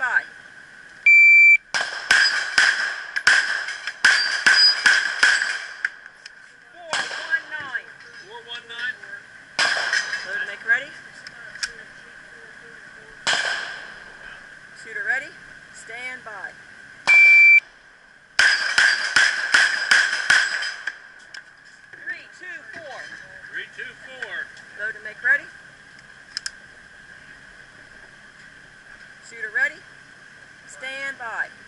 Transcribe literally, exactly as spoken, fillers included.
by. four one nine. four one nine. Load and make ready. Shooter ready. Stand by. three two four. three two four. Load and make ready. Shooter ready. Stand by.